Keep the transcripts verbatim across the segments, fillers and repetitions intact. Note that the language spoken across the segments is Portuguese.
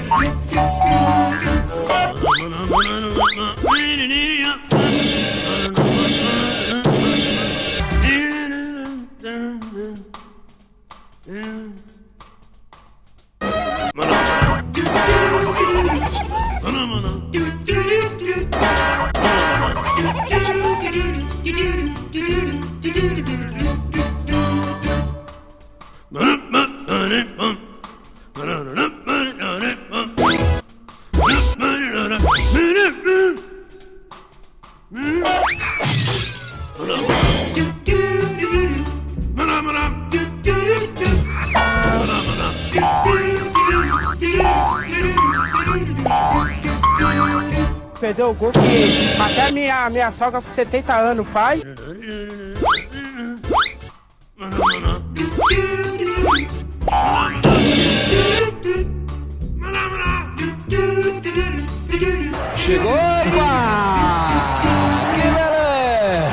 Perdeu o gol que até minha, minha sogra com setenta anos faz. Chegou, opa! Que beleza!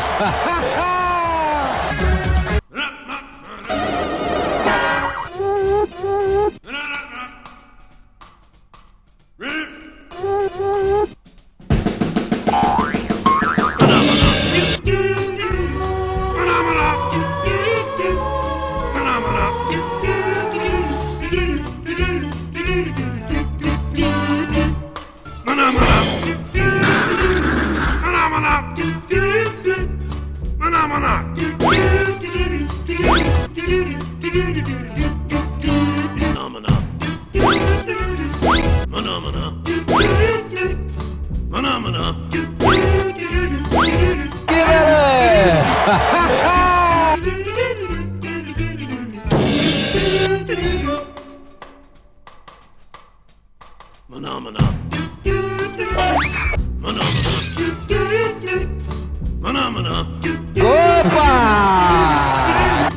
Opa!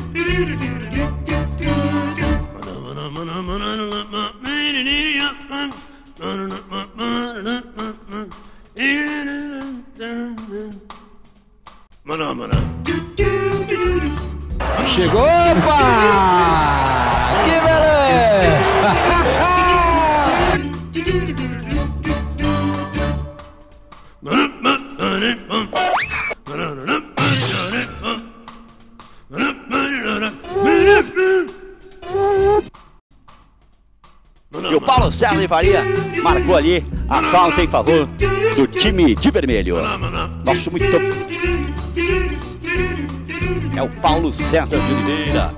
Chegou, opa! Que beleza! E o Paulo César de Faria marcou ali a falta em favor do time de vermelho. Nosso muito... É o Paulo César de Oliveira.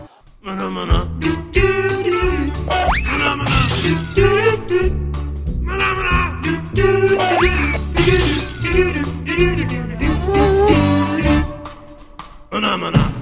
Mana, mana.